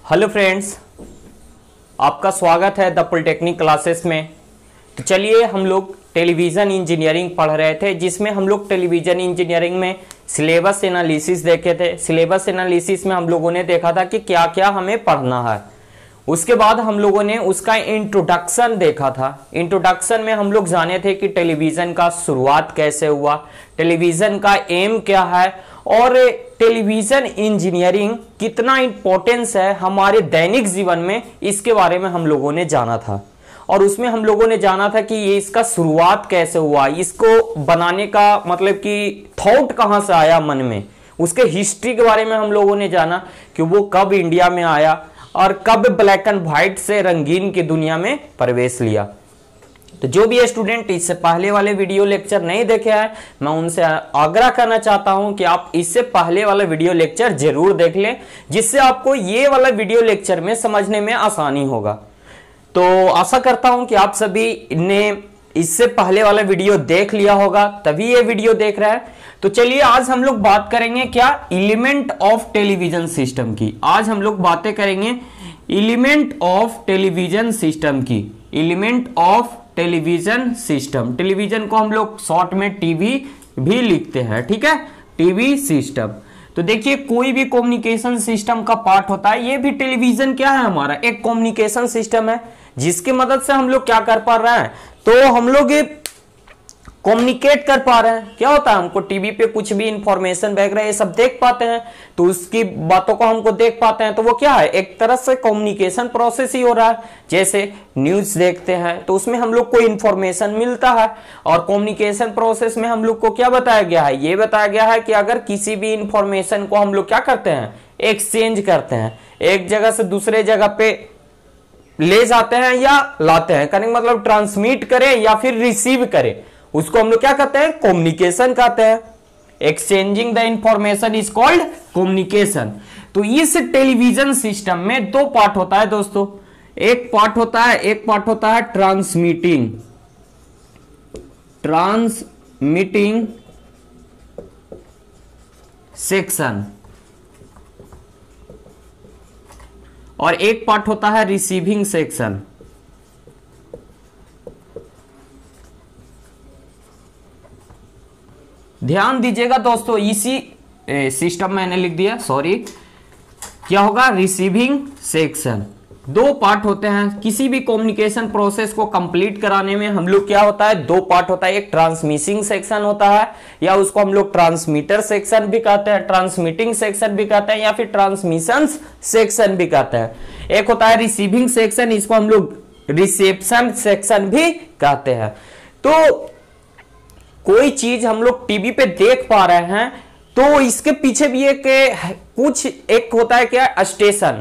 Hello friends, आपका स्वागत है द पॉलिटेक्निक क्लासेस में। तो चलिए, हम लोग टेलीविज़न इंजीनियरिंग पढ़ रहे थे, जिसमें हम लोग टेलीविज़न इंजीनियरिंग में सिलेबस एनालिसिस देखे थे। सिलेबस एनालिसिस में हम लोगों ने देखा था कि क्या क्या हमें पढ़ना है। उसके बाद हम लोगों ने उसका इंट्रोडक्शन देखा था। इंट्रोडक्शन में हम लोग जाने थे कि टेलीविज़न का शुरुआत कैसे हुआ, टेलीविज़न का एम क्या है और टेलीविज़न इंजीनियरिंग कितना इम्पोर्टेंस है हमारे दैनिक जीवन में, इसके बारे में हम लोगों ने जाना था। और उसमें हम लोगों ने जाना था कि ये इसका शुरुआत कैसे हुआ, इसको बनाने का मतलब कि थॉट कहाँ से आया मन में, उसके हिस्ट्री के बारे में हम लोगों ने जाना कि वो कब इंडिया में आया और कब ब्लैक एंड व्हाइट से रंगीन की दुनिया में प्रवेश लिया। तो जो भी स्टूडेंट इससे पहले वाले वीडियो लेक्चर नहीं देखे हैं, मैं उनसे आग्रह करना चाहता हूं कि आप इससे पहले वाला वीडियो लेक्चर जरूर देख लें, जिससे आपको ये वाला वीडियो लेक्चर में समझने में आसानी होगा। तो आशा करता हूं कि आप सभी ने इससे पहले वाला वीडियो देख लिया होगा, तभी ये वीडियो देख रहा है। तो चलिए, आज हम लोग बात करेंगे क्या, एलिमेंट ऑफ टेलीविजन सिस्टम की। आज हम लोग बातें करेंगे एलिमेंट ऑफ टेलीविजन सिस्टम की। Element of television system, television को हम लोग शॉर्ट में टीवी भी लिखते हैं, ठीक है, टीवी सिस्टम। तो देखिए, कोई भी कम्युनिकेशन सिस्टम का पार्ट होता है, ये भी टेलीविजन क्या है हमारा, एक कम्युनिकेशन सिस्टम है, जिसकी मदद से हम लोग क्या कर पा रहे हैं, तो हम लोग कम्युनिकेट कर पा रहे हैं। क्या होता है, हमको टीवी पे कुछ भी इंफॉर्मेशन वगैरह ये सब देख पाते हैं, तो उसकी बातों को हमको देख पाते हैं, तो वो क्या है, एक तरह से कम्युनिकेशन प्रोसेस ही हो रहा है। जैसे न्यूज देखते हैं तो उसमें हम लोग को इंफॉर्मेशन मिलता है, और कम्युनिकेशन प्रोसेस में हम लोग को क्या बताया गया है, ये बताया गया है कि अगर किसी भी इंफॉर्मेशन को हम लोग क्या करते हैं, एक्सचेंज करते हैं, एक जगह से दूसरे जगह पे ले जाते हैं या लाते हैं, कहने का मतलब ट्रांसमिट करें या फिर रिसीव करें, उसको हम लोग क्या कहते हैं, कम्युनिकेशन कहते हैं। Exchanging the information is called communication. तो इस टेलीविजन सिस्टम में दो पार्ट होता है दोस्तों। एक पार्ट होता है ट्रांसमिटिंग सेक्शन, और एक पार्ट होता है रिसीविंग सेक्शन। ध्यान दीजिएगा दोस्तों, इसी सिस्टम में मैंने लिख दिया, सॉरी, क्या होगा, रिसीविंग सेक्शन। दो पार्ट होते हैं किसी भी कम्युनिकेशन प्रोसेस को कंप्लीट कराने में। हम लोग क्या होता है, दो पार्ट होता है, एक ट्रांसमिटिंग सेक्शन होता है, या उसको हम लोग ट्रांसमीटर सेक्शन भी कहते हैं, ट्रांसमिटिंग सेक्शन भी कहते हैं, या फिर ट्रांसमिशन सेक्शन भी कहते हैं। एक होता है रिसीविंग सेक्शन, इसको हम लोग रिसेप्शन सेक्शन भी कहते हैं। तो कोई चीज हम लोग टीवी पे देख पा रहे हैं, तो इसके पीछे भी एक होता है क्या, स्टेशन,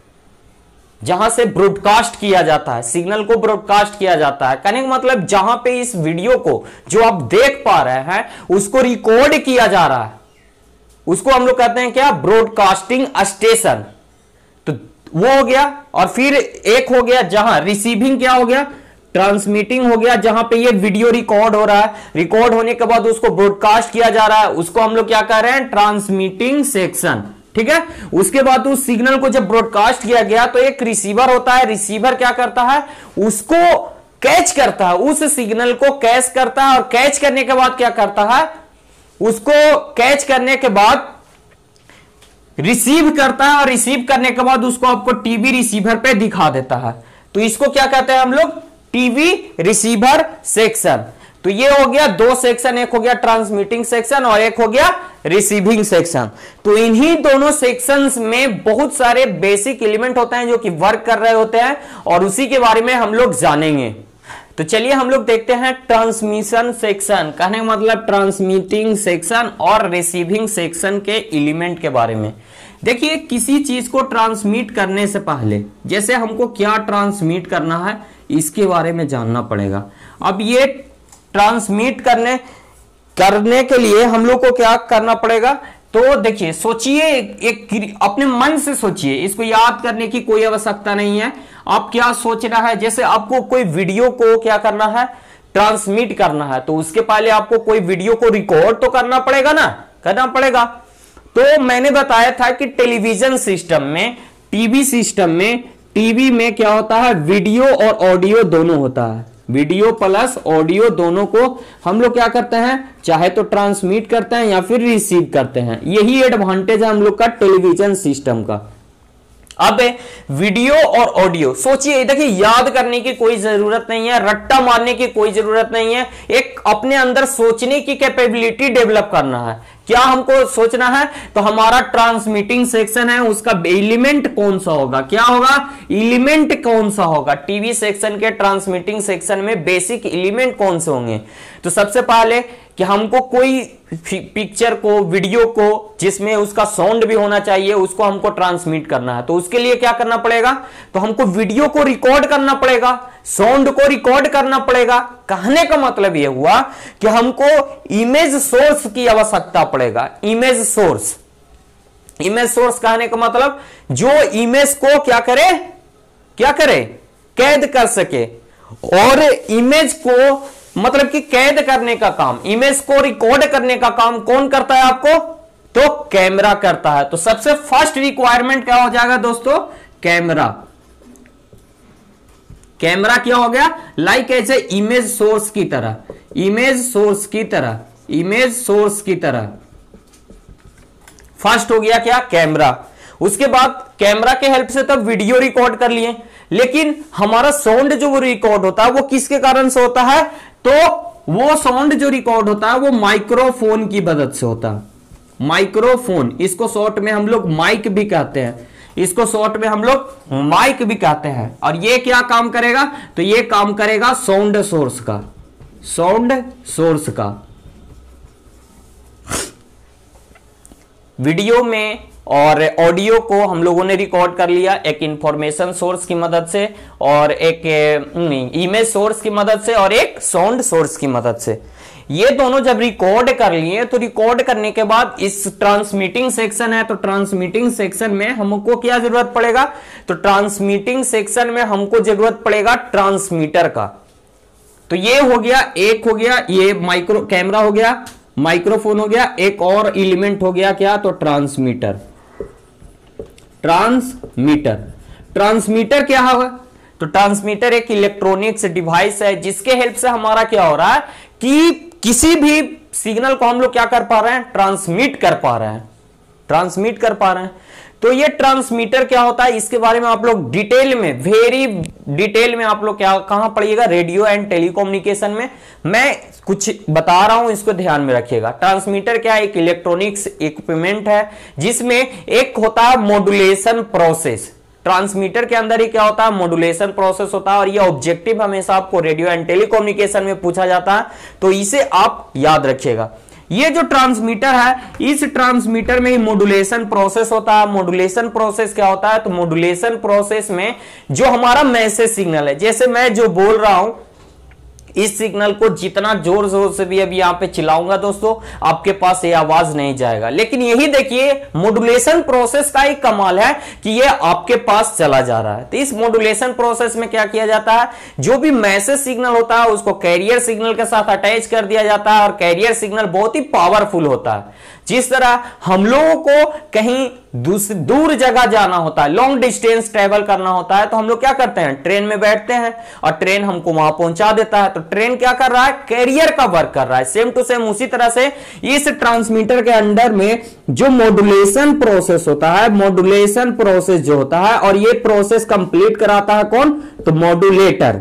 जहां से ब्रॉडकास्ट किया जाता है, सिग्नल को ब्रॉडकास्ट किया जाता है। कहने का मतलब जहां पे इस वीडियो को जो आप देख पा रहे हैं उसको रिकॉर्ड किया जा रहा है, उसको हम लोग कहते हैं क्या, ब्रॉडकास्टिंग स्टेशन। तो वो हो गया। और फिर एक हो गया जहां रिसीविंग, क्या हो गया, ट्रांसमिटिंग हो गया, जहां पे ये वीडियो रिकॉर्ड हो रहा है, रिकॉर्ड होने के बाद उसको ब्रॉडकास्ट किया जा रहा है, उसको हम लोग क्या कह रहे हैं, ट्रांसमिटिंग सेक्शन, ठीक है। उसके बाद उस सिग्नल को जब ब्रॉडकास्ट किया गया तो एक रिसीवर होता है, रिसीवर क्या करता है, उसको कैच करता है, उस सिग्नल को कैच करता है, और कैच करने के बाद क्या करता है, उसको कैच करने के बाद रिसीव करता है, और रिसीव करने के बाद उसको आपको टीवी रिसीवर पे दिखा देता है। तो इसको क्या कहते हैं हम लोग, टीवी रिसीवर सेक्शन। तो ये हो गया दो सेक्शन, एक हो गया ट्रांसमिटिंग सेक्शन और एक हो गया रिसीविंग सेक्शन। तो इन्हीं दोनों सेक्शंस में बहुत सारे बेसिक एलिमेंट होते हैं जो कि वर्क कर रहे होते हैं, और उसी के बारे में हम लोग जानेंगे। तो चलिए हम लोग देखते हैं ट्रांसमिशन सेक्शन, कहने का मतलब ट्रांसमिटिंग सेक्शन और रिसीविंग सेक्शन के एलिमेंट के बारे में। देखिए, किसी चीज को ट्रांसमिट करने से पहले, जैसे हमको क्या ट्रांसमिट करना है, इसके बारे में जानना पड़ेगा। अब ये ट्रांसमिट करने के लिए हम लोग को क्या करना पड़ेगा, तो देखिए, सोचिए, एक अपने मन से सोचिए, इसको याद करने की कोई आवश्यकता नहीं है। आप क्या सोच रहा है, जैसे आपको कोई वीडियो को क्या करना है, ट्रांसमिट करना है, तो उसके पहले आपको कोई वीडियो को रिकॉर्ड तो करना पड़ेगा ना, करना पड़ेगा। तो मैंने बताया था कि टेलीविजन सिस्टम में टीवी सिस्टम में, टीवी में क्या होता है, वीडियो और ऑडियो दोनों होता है, वीडियो प्लस ऑडियो दोनों को हम लोग क्या करते हैं, चाहे तो ट्रांसमिट करते हैं या फिर रिसीव करते हैं। यही एडवांटेज है हम लोग का टेलीविजन सिस्टम का। अब वीडियो और ऑडियो सोचिए, देखिए याद करने की कोई जरूरत नहीं है, रट्टा मारने की कोई जरूरत नहीं है, एक अपने अंदर सोचने की कैपेबिलिटी डेवलप करना है। क्या हमको सोचना है, तो हमारा ट्रांसमिटिंग सेक्शन है उसका एलिमेंट कौन सा होगा, क्या होगा, एलिमेंट कौन सा होगा, टीवी सेक्शन के ट्रांसमिटिंग सेक्शन में बेसिक एलिमेंट कौन से होंगे। तो सबसे पहले कि हमको कोई पिक्चर को, वीडियो को जिसमें उसका साउंड भी होना चाहिए, उसको हमको ट्रांसमिट करना है। तो उसके लिए क्या करना पड़ेगा, तो हमको वीडियो को रिकॉर्ड करना पड़ेगा, साउंड को रिकॉर्ड करना पड़ेगा। कहने का मतलब यह हुआ कि हमको इमेज सोर्स की आवश्यकता पड़ेगा। इमेज सोर्स, इमेज सोर्स कहने का मतलब जो इमेज को क्या करे, क्या करे, कैद कर सके। और इमेज को मतलब कि कैद करने का काम, इमेज को रिकॉर्ड करने का काम कौन करता है आपको, तो कैमरा करता है। तो सबसे फर्स्ट रिक्वायरमेंट क्या हो जाएगा दोस्तों, कैमरा। कैमरा क्या हो गया, like as a image source की तरह, इमेज सोर्स की तरह, इमेज सोर्स की तरह फर्स्ट हो गया क्या, कैमरा। उसके बाद कैमरा के हेल्प से तब वीडियो रिकॉर्ड कर लिए, लेकिन हमारा साउंड जो वो रिकॉर्ड होता है वो किसके कारण से होता है, तो वो साउंड जो रिकॉर्ड होता है वो माइक्रोफोन की मदद से होता है। माइक्रोफोन, इसको शॉर्ट में हम लोग माइक भी कहते हैं, इसको शॉर्ट में हम लोग माइक भी कहते हैं। और ये क्या काम करेगा, तो ये काम करेगा साउंड सोर्स का, साउंड सोर्स का। वीडियो में और ऑडियो को हम लोगों ने रिकॉर्ड कर लिया एक इंफॉर्मेशन सोर्स की मदद से, और एक इमेज सोर्स की मदद से, और एक साउंड सोर्स की मदद से। ये दोनों जब रिकॉर्ड कर लिए, तो रिकॉर्ड करने के बाद इस ट्रांसमिटिंग सेक्शन है, तो ट्रांसमिटिंग सेक्शन में हमको क्या जरूरत पड़ेगा, तो ट्रांसमिटिंग सेक्शन में हमको जरूरत पड़ेगा ट्रांसमीटर का। तो ये हो गया, एक हो गया ये माइक्रो कैमरा हो गया, माइक्रोफोन हो गया, एक और एलिमेंट हो गया क्या, तो ट्रांसमीटर। ट्रांसमीटर, ट्रांसमीटर क्या होगा, तो ट्रांसमीटर एक इलेक्ट्रॉनिक्स डिवाइस है जिसके हेल्प से हमारा क्या हो रहा है कि किसी भी सिग्नल को हम लोग क्या कर पा रहे हैं, ट्रांसमिट कर पा रहे हैं, ट्रांसमिट कर पा रहे हैं। तो ये ट्रांसमीटर क्या होता है, इसके बारे में आप लोग डिटेल में, वेरी डिटेल में आप लोग क्या कहां पढ़िएगा, रेडियो एंड टेलीकम्युनिकेशन में। मैं कुछ बता रहा हूं, इसको ध्यान में रखिएगा। ट्रांसमीटर क्या है, एक इलेक्ट्रॉनिक्स इक्विपमेंट है जिसमें एक होता है मॉड्यूलेशन प्रोसेस। ट्रांसमीटर के अंदर ही क्या होता है, मॉड्यूलेशन प्रोसेस होता है। और ये ऑब्जेक्टिव हमेशा आपको रेडियो एंड टेलीकम्युनिकेशन में पूछा जाता है, तो इसे आप याद रखिएगा। ये जो ट्रांसमीटर है, इस ट्रांसमीटर में ही मॉड्यूलेशन प्रोसेस होता है। मॉड्यूलेशन प्रोसेस क्या होता है, तो मॉड्यूलेशन प्रोसेस में जो हमारा मैसेज सिग्नल है, जैसे मैं जो बोल रहा हूं, इस सिग्नल को जितना जोर जोर से भी अभी यहां पे चिल्लाऊंगा दोस्तों, आपके पास ये आवाज नहीं जाएगा। लेकिन यही देखिए मॉड्यूलेशन प्रोसेस का एक कमाल है कि ये आपके पास चला जा रहा है। तो इस मॉड्यूलेशन प्रोसेस में क्या किया जाता है, जो भी मैसेज सिग्नल होता है उसको कैरियर सिग्नल के साथ अटैच कर दिया जाता है, और कैरियर सिग्नल बहुत ही पावरफुल होता है। जिस तरह हम लोगों को कहीं दूर जगह जाना होता है, लॉन्ग डिस्टेंस ट्रेवल करना होता है, तो हम लोग क्या करते हैं, ट्रेन में बैठते हैं और ट्रेन हमको वहां पहुंचा देता है। तो ट्रेन क्या कर रहा है, कैरियर का वर्क कर रहा है। सेम टू सेम उसी तरह से इस ट्रांसमीटर के अंदर में जो मॉड्यूलेशन प्रोसेस होता है, मॉड्यूलेशन प्रोसेस जो होता है, और ये प्रोसेस कंप्लीट कराता है कौन, तो मॉड्यूलेटर,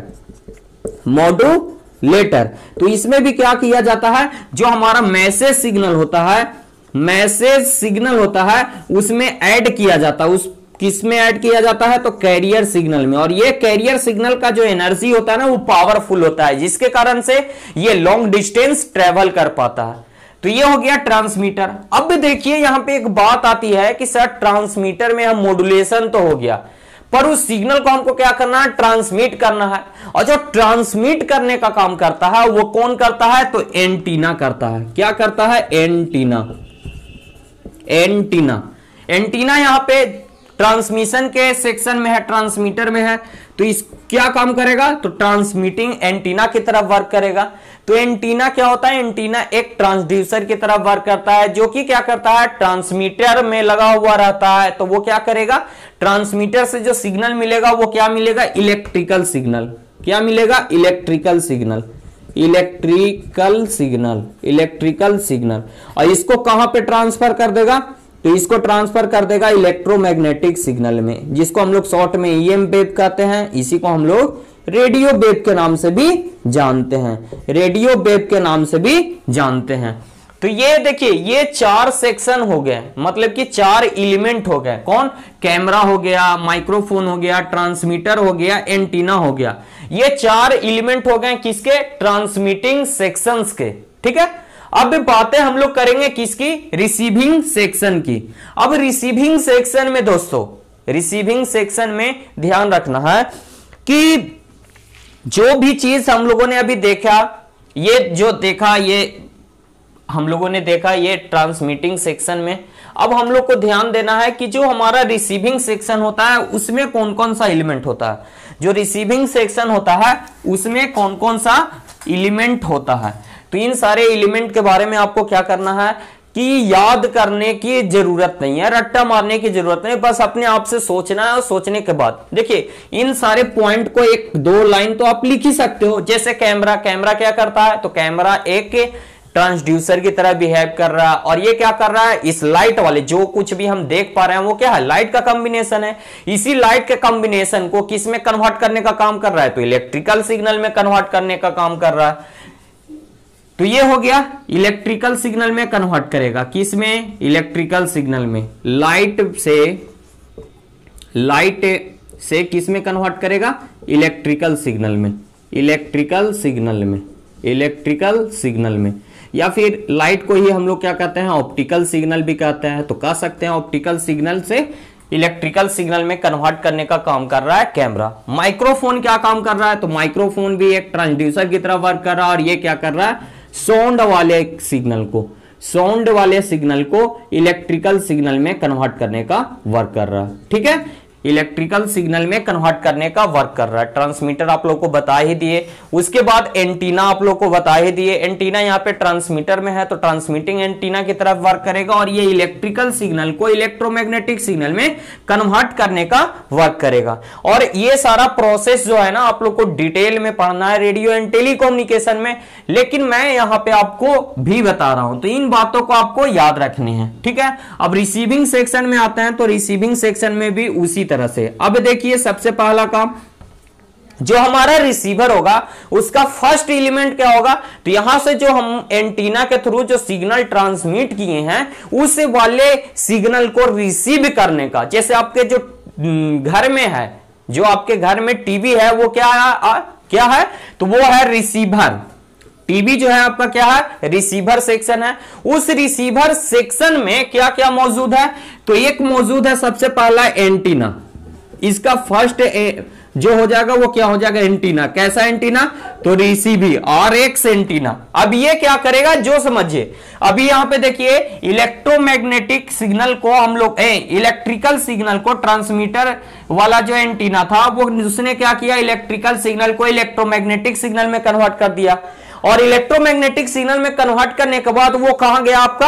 मॉड्यूलेटर। तो इसमें भी क्या किया जाता है, जो हमारा मैसेज सिग्नल होता है, मैसेज सिग्नल होता है, उसमें ऐड किया जाता है। उस किसमें ऐड किया जाता है, तो कैरियर सिग्नल में। और ये कैरियर सिग्नल का जो एनर्जी होता है ना, वो पावरफुल होता है, जिसके कारण से ये लॉन्ग डिस्टेंस ट्रेवल कर पाता है। तो ये हो गया ट्रांसमीटर। अब देखिए यहां पे एक बात आती है कि सर ट्रांसमीटर में हम मॉड्यूलेशन तो हो गया, पर उस सिग्नल को हमको क्या करना है, ट्रांसमिट करना है। और जो ट्रांसमिट करने का काम करता है वो कौन करता है, तो एंटीना करता है। क्या करता है, एंटीना। एंटीना, एंटीना यहां पे ट्रांसमिशन के सेक्शन में है, ट्रांसमीटर में है, तो इस क्या काम करेगा, तो ट्रांसमिटिंग एंटीना की तरफ वर्क करेगा। तो एंटीना क्या होता है, एंटीना एक ट्रांसड्यूसर की तरफ वर्क करता है, जो कि क्या करता है, ट्रांसमीटर में लगा हुआ रहता है। तो वो क्या करेगा, ट्रांसमीटर से जो सिग्नल मिलेगा वो क्या मिलेगा, इलेक्ट्रिकल सिग्नल। क्या मिलेगा, electrical signal, electrical signal, electrical signal. और इसको कहां पे ट्रांसफर कर देगा, तो इसको ट्रांसफर कर देगा इलेक्ट्रोमैग्नेटिक सिग्नल में, जिसको हम लोग शॉर्ट में ईएम वेव कहते हैं। इसी को हम लोग रेडियो वेव के नाम से भी जानते हैं, रेडियो वेव के नाम से भी जानते हैं। तो ये देखिए, ये 4 सेक्शन हो गए, मतलब कि 4 एलिमेंट हो गए। कौन, कैमरा हो गया, माइक्रोफोन हो गया, ट्रांसमीटर हो गया, एंटीना हो गया। ये 4 एलिमेंट हो गए किसके, ट्रांसमिटिंग सेक्शंस के। ठीक है, अब बातें हम लोग करेंगे किसकी, रिसीविंग सेक्शन की। अब रिसीविंग सेक्शन में दोस्तों, रिसीविंग सेक्शन में ध्यान रखना है कि जो भी चीज हम लोगों ने अभी देखा, ये जो देखा, ये हम लोगों ने देखा ये ट्रांसमिटिंग सेक्शन में। अब हम लोग को ध्यान देना है कि जो हमारा रिसीविंग सेक्शन होता है उसमें कौन कौन सा एलिमेंट होता है। जो रिसीविंग सेक्शन होता है उसमें कौन कौन सा एलिमेंट होता है। तो इन सारे एलिमेंट के बारे में आपको क्या करना है कि याद करने की जरूरत नहीं है, रट्टा मारने की जरूरत नहीं, बस अपने आप से सोचना है। और सोचने के बाद देखिए, इन सारे पॉइंट को 1-2 लाइन तो आप लिख ही सकते हो। जैसे कैमरा, कैमरा क्या करता है, तो कैमरा एक ट्रांसड्यूसर की तरह बिहेव कर रहा है। और ये क्या कर रहा है, इस लाइट वाले जो कुछ भी हम देख पा रहे हैं वो क्या है, लाइट का कॉम्बिनेशन है। इसी लाइट के कॉम्बिनेशन को किस में कन्वर्ट करने का काम कर रहा है, तो इलेक्ट्रिकल सिग्नल में कन्वर्ट करने का काम कर रहा है। तो ये हो गया, इलेक्ट्रिकल सिग्नल में कन्वर्ट करेगा, किस में, इलेक्ट्रिकल सिग्नल में। लाइट से किस में कन्वर्ट करेगा, इलेक्ट्रिकल सिग्नल में, इलेक्ट्रिकल सिग्नल में, इलेक्ट्रिकल सिग्नल में। या फिर लाइट को ही हम लोग क्या कहते हैं, ऑप्टिकल सिग्नल भी कहते हैं। तो कह सकते हैं ऑप्टिकल सिग्नल से इलेक्ट्रिकल सिग्नल में कन्वर्ट करने का काम कर रहा है कैमरा। माइक्रोफोन क्या काम कर रहा है, तो माइक्रोफोन भी एक ट्रांसड्यूसर की तरह वर्क कर रहा है। और ये क्या कर रहा है, साउंड वाले सिग्नल को, साउंड वाले सिग्नल को इलेक्ट्रिकल सिग्नल में कन्वर्ट करने का वर्क कर रहा है। ठीक है, इलेक्ट्रिकल सिग्नल में कन्वर्ट करने का वर्क कर रहा है। ट्रांसमीटर आप लोग को बता ही दिए। उसके बाद एंटीना आप लोग को बता ही दिए। एंटीना यहाँ पे ट्रांसमीटर में है तो ट्रांसमिटिंग एंटीना की तरफ वर्क करेगा और ये इलेक्ट्रिकल सिग्नल को इलेक्ट्रोमैग्नेटिक सिग्नल में कन्वर्ट करने का वर्क करेगा। और ये सारा प्रोसेस जो है ना आप लोग को डिटेल में पढ़ना है रेडियो एंड टेलीकम्युनिकेशन में, लेकिन मैं यहाँ पे आपको भी बता रहा हूं, तो इन बातों को आपको याद रखनी है। ठीक है, अब रिसीविंग सेक्शन में आते हैं तो रिसीविंग सेक्शन में भी उसी तरह से। अब देखिए, सबसे पहला काम, जो हमारा रिसीवर होगा उसका फर्स्ट एलिमेंट क्या होगा, तो यहां से जो हम एंटीना के थ्रू जो सिग्नल ट्रांसमिट किए हैं उस वाले सिग्नल को रिसीव करने का, जैसे आपके जो घर में है, जो आपके घर में टीवी है वो क्या है, तो वो है रिसीवर। टीवी जो है आपका क्या है, रिसीवर सेक्शन है। उस रिसीवर सेक्शन में क्या क्या मौजूद है, तो एक मौजूद है सबसे पहला एंटीना। इसका फर्स्ट जो हो जाएगा वो क्या हो जाएगा, एंटीना। कैसा एंटीना, तो रिसीवी RX एंटीना। अब ये क्या करेगा, जो समझिए, अभी यहां पे देखिए इलेक्ट्रोमैग्नेटिक सिग्नल को हम लोग इलेक्ट्रिकल सिग्नल को, ट्रांसमीटर वाला जो एंटीना था वो उसने क्या किया, इलेक्ट्रिकल सिग्नल को इलेक्ट्रोमैग्नेटिक सिग्नल में कन्वर्ट कर दिया। और इलेक्ट्रोमैग्नेटिक सिग्नल में कन्वर्ट करने के बाद वो कहां गया आपका,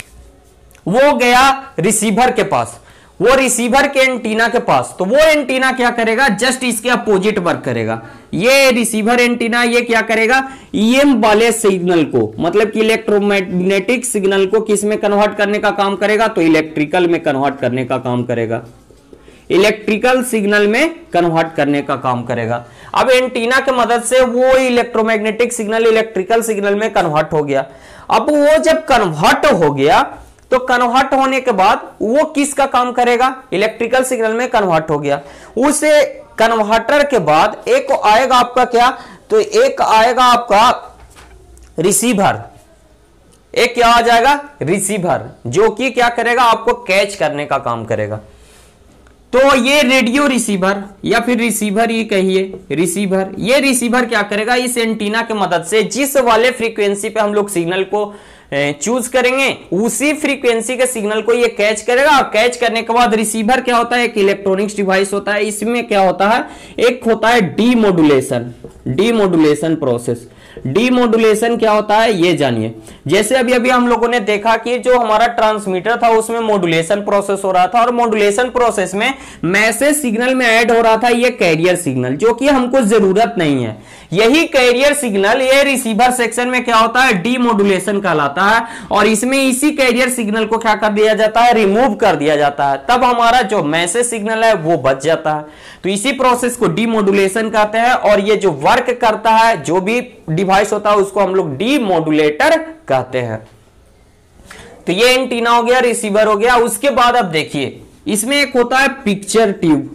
वो गया रिसीवर के पास, वो रिसीवर के एंटीना के पास। तो वो एंटीना क्या करेगा, जस्ट इसके अपोजिट वर्क करेगा। ये रिसीवर एंटीना ये क्या करेगा, ईएम वाले सिग्नल को, मतलब कि इलेक्ट्रोमैग्नेटिक सिग्नल को किस में कन्वर्ट करने का काम करेगा, तो इलेक्ट्रिकल में कन्वर्ट करने का काम करेगा, इलेक्ट्रिकल सिग्नल में कन्वर्ट करने का काम करेगा। अब एंटीना की मदद से वो इलेक्ट्रोमैग्नेटिक सिग्नल इलेक्ट्रिकल सिग्नल में कन्वर्ट हो गया। अब वो जब कन्वर्ट हो गया तो कन्वर्ट होने के बाद वो किसका काम करेगा, इलेक्ट्रिकल सिग्नल में कन्वर्ट हो गया। उस कन्वर्टर के बाद एक आएगा आपका क्या, तो एक आएगा आपका रिसीवर। एक क्या आ जाएगा, रिसीवर, जो कि क्या करेगा, आपको कैच करने का काम करेगा। तो ये रेडियो रिसीवर या फिर रिसीवर ही कहिए, रिसीवर, ये रिसीवर क्या करेगा, इस एंटीना की मदद से जिस वाले फ्रीक्वेंसी पे हम लोग सिग्नल को चूज करेंगे उसी फ्रीक्वेंसी के सिग्नल को ये कैच करेगा। और कैच करने के बाद रिसीवर क्या होता है, एक इलेक्ट्रॉनिक्स डिवाइस होता है। इसमें क्या होता है, एक होता है डीमोडुलेशन प्रोसेस। डीमोडुलेशन क्या होता है ये जानिए। जैसे अभी अभी हम लोगों ने देखा कि जो हमारा ट्रांसमीटर था उसमें मॉड्यूलेशन प्रोसेस हो रहा था, और मॉड्यूलेशन प्रोसेस में मैसेज सिग्नल में ऐड हो रहा था ये कैरियर सिग्नल, जो कि हमको जरूरत नहीं है। यही कैरियर सिग्नल ये रिसीवर सेक्शन में क्या होता है, डीमोडुलेशन कहलाता है। और इसमें इसी कैरियर सिग्नल को क्या कर दिया जाता है, रिमूव कर दिया जाता है, तब हमारा जो मैसेज सिग्नल है वो बच जाता है। तो इसी प्रोसेस को डीमोडुलेशन कहते हैं। और ये जो वर्क करता है, जो भी डिवाइस होता है, उसको हम लोग डीमोडुलेटर कहते हैं। तो ये एंटीना हो गया, रिसीवर हो गया। उसके बाद अब देखिए इसमें एक होता है पिक्चर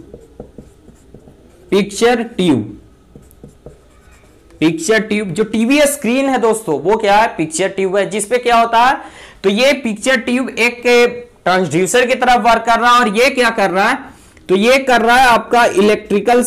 ट्यूब। जो टीवी स्क्रीन है दोस्तों, वो क्या है, पिक्चर ट्यूब है, जिसपे क्या होता है, तो ये पिक्चर ट्यूब एक ट्रांसड्यूसर की तरफ वर्क कर रहा है। और ये क्या कर रहा है, तो ये कर रहा है आपका इलेक्ट्रिकल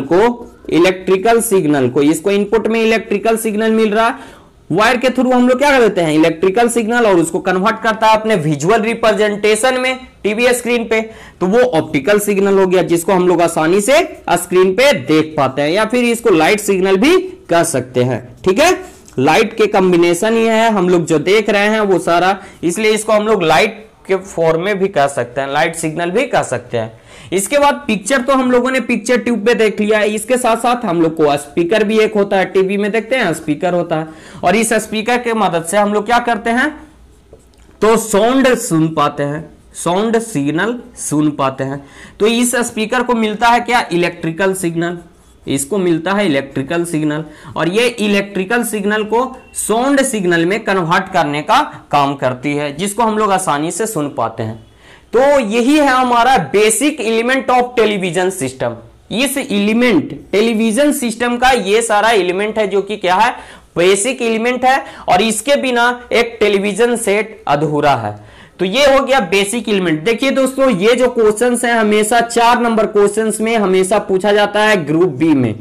सिग्नल को इसको इनपुट में इलेक्ट्रिकल सिग्नल मिल रहा है, वायर के थ्रू हम लोग क्या कर देते हैं, इलेक्ट्रिकल सिग्नल, और उसको कन्वर्ट करता है अपने विजुअल रिप्रेजेंटेशन में टीवी स्क्रीन पे, तो वो ऑप्टिकल सिग्नल हो गया, जिसको हम लोग आसानी से स्क्रीन पे देख पाते हैं, या फिर इसको लाइट सिग्नल भी कह सकते हैं। ठीक है, लाइट के कॉम्बिनेशन ये है, हम लोग जो देख रहे हैं वो सारा, इसलिए इसको हम लोग लाइट के फॉर्म में भी कह सकते हैं, लाइट सिग्नल भी कह सकते हैं। इसके बाद पिक्चर तो हम लोगों ने पिक्चर ट्यूब पे देख लिया है। इसके साथ साथ हम लोग को स्पीकर भी एक होता है, टीवी में देखते हैं स्पीकर होता है, और इस स्पीकर के मदद से हम लोग क्या करते हैं, तो साउंड सुन पाते हैं, साउंड सिग्नल सुन पाते हैं। तो इस स्पीकर को मिलता है क्या, इलेक्ट्रिकल सिग्नल, इसको मिलता है इलेक्ट्रिकल सिग्नल, और ये इलेक्ट्रिकल सिग्नल को साउंड सिग्नल में कन्वर्ट करने का काम करती है, जिसको हम लोग आसानी से सुन पाते हैं। तो यही है हमारा basic element of television system. इस एलिमेंट टेलीविजन सिस्टम का ये सारा एलिमेंट है, जो कि क्या है, बेसिक एलिमेंट है, और इसके बिना एक टेलीविजन सेट अधूरा है। तो ये हो गया बेसिक एलिमेंट। देखिए दोस्तों, ये जो क्वेश्चंस हैं हमेशा 4 नंबर क्वेश्चंस में हमेशा पूछा जाता है। ग्रुप बी में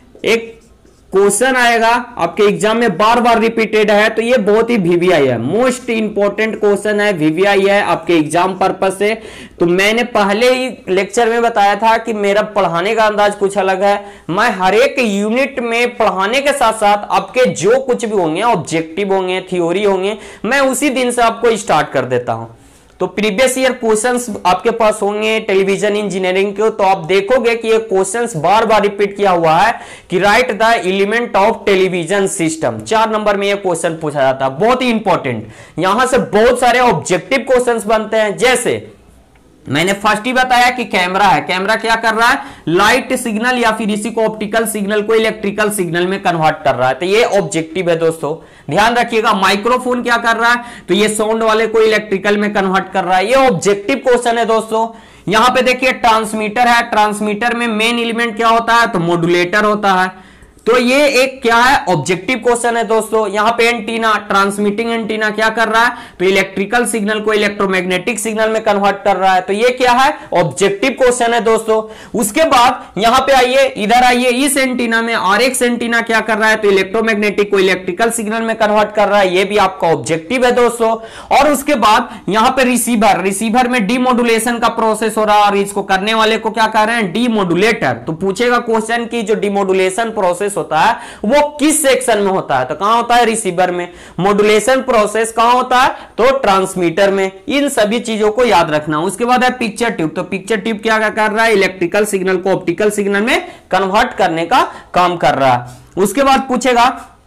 एक क्वेश्चन आएगा आपके एग्जाम में, बार बार रिपीटेड है, तो ये बहुत ही वीवीआई है, मोस्ट इंपॉर्टेंट क्वेश्चन है, वीवीआई है आपके एग्जाम पर्पस से। तो मैंने पहले ही लेक्चर में बताया था कि मेरा पढ़ाने का अंदाज कुछ अलग है। मैं हर एक यूनिट में पढ़ाने के साथ साथ आपके जो कुछ भी होंगे, ऑब्जेक्टिव होंगे, थ्योरी होंगे, मैं उसी दिन से आपको स्टार्ट कर देता हूं। तो प्रीवियस ईयर क्वेश्चंस आपके पास होंगे टेलीविजन इंजीनियरिंग के, तो आप देखोगे कि ये क्वेश्चंस बार बार रिपीट किया हुआ है कि write the element of television system. 4 number में ये क्वेश्चन पूछा जाता है, बहुत ही इंपॉर्टेंट। यहां से बहुत सारे ऑब्जेक्टिव क्वेश्चंस बनते हैं। जैसे मैंने फर्स्ट ही बताया कि कैमरा है, कैमरा क्या कर रहा है, लाइट सिग्नल या फिर इसी को ऑप्टिकल सिग्नल को इलेक्ट्रिकल सिग्नल में कन्वर्ट कर रहा है, तो ये ऑब्जेक्टिव है दोस्तों, ध्यान रखिएगा। माइक्रोफोन क्या कर रहा है, तो ये साउंड वाले को इलेक्ट्रिकल में कन्वर्ट कर रहा है, ये ऑब्जेक्टिव क्वेश्चन है दोस्तों। यहां पे देखिए ट्रांसमीटर है, ट्रांसमीटर में मेन एलिमेंट क्या होता है, तो मॉड्यूलेटर होता है, तो ये एक क्या है, ऑब्जेक्टिव क्वेश्चन है दोस्तों। यहां पे एंटीना, ट्रांसमिटिंग एंटीना क्या कर रहा है, तो इलेक्ट्रिकल सिग्नल को इलेक्ट्रोमैग्नेटिक सिग्नल में कन्वर्ट कर रहा है, तो ये क्या है, ऑब्जेक्टिव क्वेश्चन है दोस्तों। उसके बाद यहां पे आइए, इधर आइए, इस एंटीना में आरएक्स एंटीना क्या कर रहा है, तो इलेक्ट्रोमैग्नेटिक को इलेक्ट्रिकल सिग्नल में कन्वर्ट कर रहा है, ये भी आपका ऑब्जेक्टिव है दोस्तों। और उसके बाद यहां पे रिसीवर, रिसीवर में डीमोडुलेशन का प्रोसेस हो रहा है, और इसको करने वाले को क्या कर रहे हैं, डीमोडुलेटर। तो पूछेगा क्वेश्चन की जो डीमोडुलेशन प्रोसेस होता है वो किस सेक्शन में होता है, तो कहां होता है, रिसीवर में। मॉड्यूलेशन प्रोसेस कहां होता है, तो ट्रांसमीटर में। इन सभी चीजों को याद रखना। उसके बाद है पिक्चर ट्यूब, तो पिक्चर ट्यूब क्या कर रहा है, इलेक्ट्रिकल सिग्नल को ऑप्टिकल सिग्नल में कन्वर्ट करने का काम कर रहा है। उसके बाद पूछेगा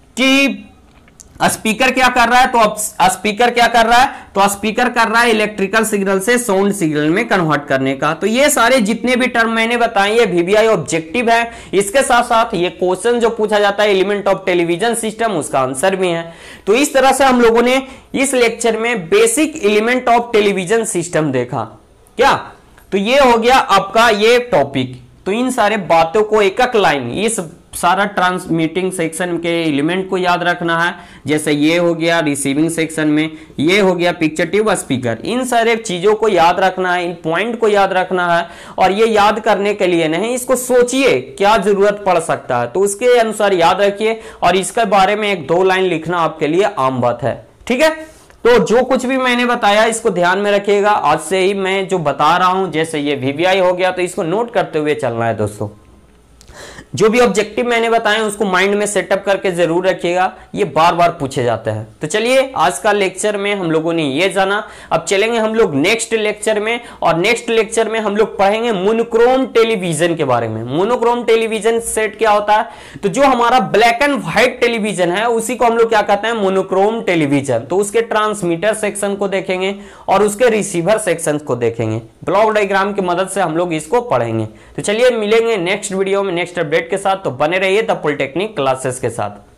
कि स्पीकर क्या कर रहा है, तो अब स्पीकर क्या कर रहा है, तो स्पीकर कर रहा है इलेक्ट्रिकल सिग्नल से साउंड सिग्नल में कन्वर्ट करने का। तो ये सारे जितने भी टर्म मैंने बताए ये वीवीआई ऑब्जेक्टिव है। इसके साथ साथ ये क्वेश्चन जो पूछा जाता है एलिमेंट ऑफ टेलीविजन सिस्टम, उसका आंसर भी है। तो इस तरह से हम लोगों ने इस लेक्चर में basic element of television system देखा क्या। तो ये हो गया आपका ये टॉपिक। तो इन सारे बातों को एक एक लाइन, इस सारा ट्रांसमिटिंग सेक्शन के एलिमेंट को याद रखना है। जैसे ये हो गया रिसीविंग सेक्शन में, ये हो गया पिक्चर ट्यूब, स्पीकर, इन सारे चीजों को याद रखना है, इन पॉइंट को याद रखना है। और ये याद करने के लिए नहीं, इसको सोचिए क्या जरूरत पड़ सकता है, तो उसके अनुसार याद रखिए। और इसके बारे में 1-2 लाइन लिखना आपके लिए आम बात है, ठीक है। तो जो कुछ भी मैंने बताया इसको ध्यान में रखिएगा। आज से ही मैं जो बता रहा हूं, जैसे ये वीवीआई हो गया, तो इसको नोट करते हुए चलना है दोस्तों। जो भी ऑब्जेक्टिव मैंने बताए उसको माइंड में सेटअप करके जरूर रखिएगा, ये बार बार पूछे जाते हैं। तो चलिए आज का लेक्चर में हम लोगों ने ये जाना। अब चलेंगे हम लोग नेक्स्ट लेक्चर में, और नेक्स्ट लेक्चर में हम लोग पढ़ेंगे मोनोक्रोम टेलीविजन के बारे में। मोनोक्रोम टेलीविजन सेट क्या होता है? तो जो हमारा ब्लैक एंड व्हाइट टेलीविजन है उसी को हम लोग क्या कहते हैं? Monochrome television. तो उसके ट्रांसमीटर सेक्शन को देखेंगे और उसके रिसीवर सेक्शन को देखेंगे। ब्लॉक डायग्राम की मदद से हम लोग इसको पढ़ेंगे। तो चलिए मिलेंगे नेक्स्ट वीडियो में नेक्स्ट अपडेट के साथ। तो बने रहिए द पॉलिटेक्निक क्लासेस के साथ।